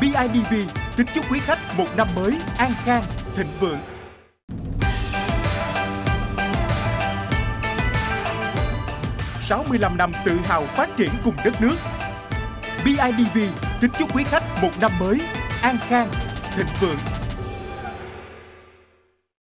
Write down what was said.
BIDV kính chúc quý khách một năm mới an khang, thịnh vượng. ...65 năm tự hào phát triển cùng đất nước. BIDV kính chúc quý khách một năm mới an khang, thịnh vượng.